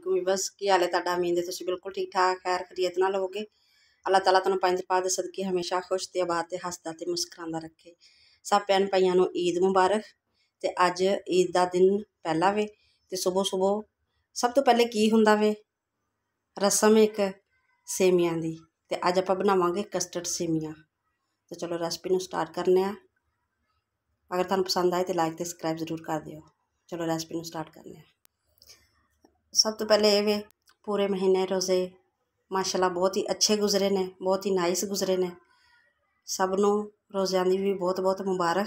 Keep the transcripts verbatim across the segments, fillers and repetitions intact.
वालेकुम वीवर्स, की हाल है तुहाडा? उम्मीद है तुसीं बिल्कुल ठीक ठाक खैर खरीयत नाल होवोगे। अल्लाह ताला तुहानूं पंज पाक दे सदके हमेशा खुश ते आबाद ते हसदा ते मुस्करांदा रखे। सब भैन भाइयां नूं ईद मुबारक। ते अज ईद दा दिन पहला वे ते सुबह सुबह सब तो पहले की हुंदा वे रसम एक सेमियां दी। ते अज आपां बनावांगे कस्टर्ड सेमियां। तो चलो रेसिपी नूं स्टार्ट करने आ। अगर तुहानूं पसंद आए तो लाइक ते सबसक्राइब जरूर कर दिओ। चलो रेसिपी नूं स्टार्ट करने आ। सब तो पहले ये वे पूरे महीने रोज़े माशाल्लाह बहुत ही अच्छे गुजरे ने, बहुत ही नाइस गुजरे ने। सब नूं रोज़िਆਂ दी भी बहुत बहुत मुबारक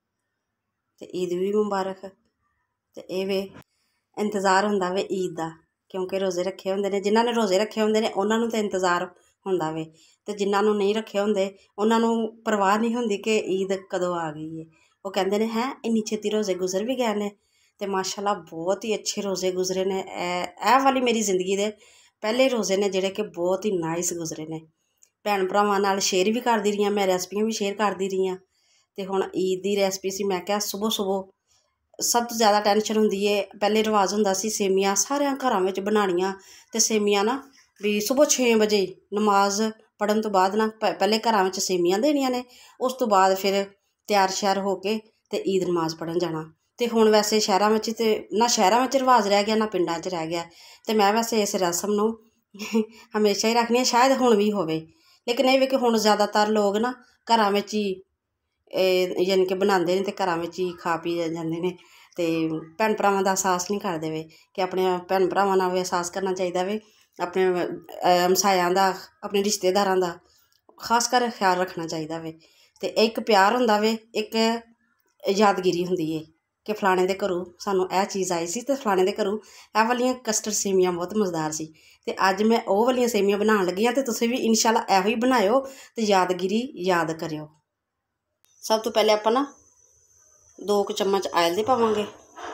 ते ईद भी मुबारक। ते ये वे इंतज़ार हुंदा वे ईद दा, क्योंकि रोज़े रखे हुंदे ने। जिन्हां ने रोज़े रखे हुंदे ने उन्हां नूं ते इंतज़ार हुंदा वे, ते जिन्हां नूं नहीं रखे हुंदे उन्हां नूं परवाह नहीं हुंदी कि ईद कदों आ गई है। वो कहंदे ने हैं इन्नी छेती रोज़े गुजर भी गए ने। ते माशाल्लाह बहुत ही अच्छे रोज़े गुजरे ने। ए वाली मेरी जिंदगी दे पहले रोज़े ने जिहड़े कि बहुत ही नाइस गुजरे ने। भैन भरावां नाल शेयर भी करदी रही आं, मैं रेसिपियां भी शेयर करदी रही आं। ते हुण ईद दी रेसिपी सी मैं क्या सुबह सुबह सब तो ज़्यादा टेंशन हुंदी है। पहले रिवाज हुंदा सी सेमियां सारियां घरां विच बनाणियां ते सेमियां ना भी सुबह छे बजे नमाज पढ़न तो बाद ना पहले घरां विच सेमियां देनियां ने, उस तो बाद फिर तैयार श्यार हो के ते ईद नमाज पढ़न जाना। ते हुण वैसे शहरां विच ते ना शहरां विच रिवाज रह गया ना पिंडां च रह गया। ते मैं वैसे इस रसम नूं हमेशा ही रखनी, शायद हुण भी होवे, लेकिन ये वे कि हुण ज़्यादातर लोग ना घरां विच ही यानी कि बनांदे ने ते घरां विच ही खा पी जांदे ने। ते भैन भरावां दा एहसास नहीं करदे वे कि अपने भैन भरावां नाल भी एहसास करना चाहिदा वे, अपने हमसायां दा, अपने रिश्तेदारां दा खास कर ख्याल रखना चाहिदा वे। ते एक प्यार हुंदा वे, एक यादगिरी हुंदी है कि फलाणे दे घरों सानूं यह चीज़ आई सी ते फलाणे दे घरों यह वालियां कस्टर्ड सेमियां बहुत मज़ेदार सी। ते अज मैं ओह वालियां सेमियां बनाउण लगी आं ते तुसीं भी इंशाअल्लाह इहो ही बनाओ ते यादगिरी याद करियो। सब तो पहले आपां ना दो क चम्मच आयल दे पावांगे।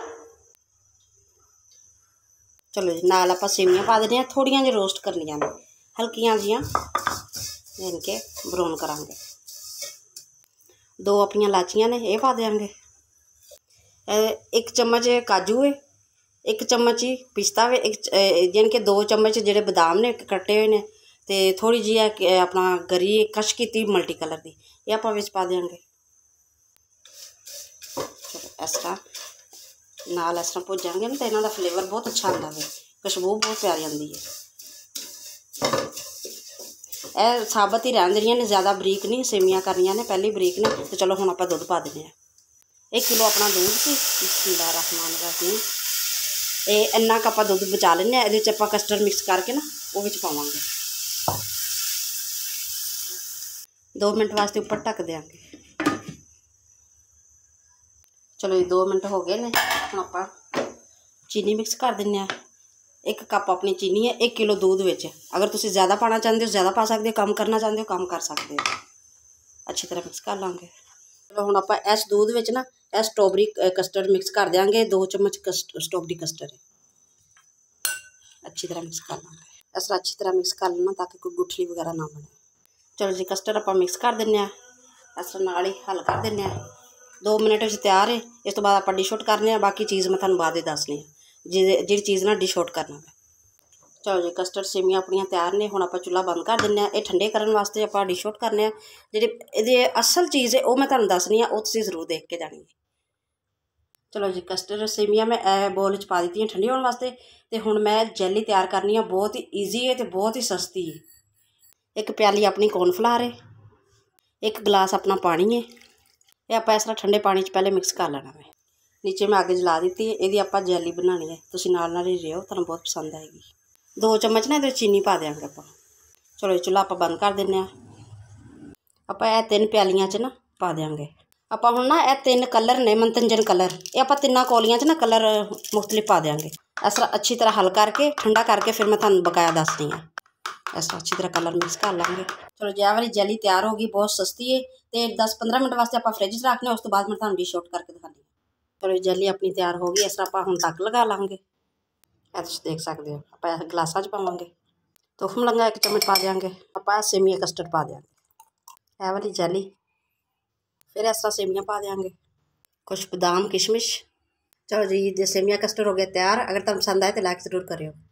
चलो जी नाल आपां सेमियां पा दिंदे आं, थोड़ियां जिहियां रोस्ट करनियां ने, हल्कियां जिहियां यानी कि ब्राउन करांगे। दो अपनियां लाचियां ने ये पा देंगे। एक चम्मच काजू है, एक चम्मच ही पिस्ता वे, एक यानी कि दो चम्मच जेह्ड़े बदाम ने कट्टे हुए ने, ते थोड़ी जी अपना गरी कश की मल्टी कलर की ये आप बिच पा देंगे। चलो इस तरह नाल इस तरह भुजांगे ना तो इन्हों का फ्लेवर बहुत अच्छा आता है, खुशबू बहुत प्यारी आती है। यह साबत ही रहन देनियां ने, ज़्यादा बरीक नहीं सेमियां करनियां ने, पहले बरीक ने। तो चलो हुण आपां दुध पा देंगे। एक किलो अपना दूध सी, बिस्मिल्लाहिर्रहमानिर्रहीम। ये इन्ना क आपां दुध बचा लेंगे, ये आपां कस्टर्ड मिक्स करके ना वो विच पावांगे। दो मिनट वास्ते उपर ढक देंगे। चलो जी दो मिनट हो गए ने, हुण आपां चीनी मिक्स कर देंगे। एक कप अपनी चीनी है एक किलो दूध विच। अगर तुसीं ज़्यादा पाना चाहते हो ज़्यादा पा सकते हो, कम करना चाहते हो कम कर सकते हो। अच्छी तरह मिक्स कर लांगे। चलो हुण आपां इस दूध विच ना यह स्ट्रॉबेरी कस्टर्ड मिक्स कर देंगे। दो चम्मच कस्ट स्ट्रॉबेरी कस्टर्ड अच्छी तरह मिक्स कर लांगे। इस तरह अच्छी तरह मिक्स कर लेना ताकि कोई गुठली वगैरह ना बने। चलो जी कस्टर्ड आपां मिक्स कर देंगे, इस तरह नाल ही हल कर देंगे। दो मिनट में तैयार है। इस तो बाद आप डिश आउट करने, बाकी चीज़ मैं तुहानूं बाद ही दसनी जी जी चीज़ ना डिश आउट करना है। चलो जी कस्टर्ड सेमियां अपनियां तैयार ने, हुण आपां चुल्हा बंद कर देंगे। ये ठंडे करने वास्ते आपां डिश आउट करने। जी ये असल चीज़ है वह मैं तुहानूं दसनी है, वो तुसीं जरूर देख के जानी है। चलो जी कस्टर्ड सेमियां मैं बोल च पा दी ठंडी होने वास्ते। तो हुण मैं जैली तैयार करनी है, बहुत ही ईजी है तो बहुत ही सस्ती है। एक प्याली अपनी कॉर्नफ्लावर है, एक गिलास अपना पानी है। ये आपां इस तरह ठंडे पानी च पहले मिक्स कर लेना है। नीचे मैं अग जला दी है, यदि आपां जैली बनानी है, तुसीं नाल नाल ही रहो, तुहानूं बहुत पसंद आएगी। दो चम्मच ना ये चीनी पा देंगे आपां। चलो जी चुल्हा आपां बंद कर देंगे। आपां यह तीन प्यालियां च ना पा देंगे। आपां हुण ना यह तीन कलर ने मनतंजन कलर, ये आपां तिन्ना कौलियां च ना कलर मुख्तलिफ पा देंगे। इस तरह अच्छी तरह हल करके ठंडा करके फिर मैं तुहानूं बकाया दसनी है। इस तरह अच्छी तरह कलर मिक्स कर लेंगे। चलो जी वाली जैली तैयार होगी, बहुत सस्ती है। तो दस पंद्रह मिनट वास्ते आप फ्रिज च रखने, उस तो बाद मैं तुहानूं डिश आउट करके दिखानी। चलो जैली अपनी तैयार होगी, इस तरह आप हुण तक लगा लाँगे। यह तुसीं देख सकते हो। आप गिलासा च पावांगे, तुख मलंगा एक चम्मच पा देंगे। आप सेमिया कस्टर्ड पा देंगे, यह वाली जैली, फिर इस तरह सेमियां पा देंगे, कुछ बादाम किशमिश। चलो जी सेमिया कस्टर्ड हो गया तैयार। अगर तुहानूं पसंद आए तो लाइक जरूर करियो।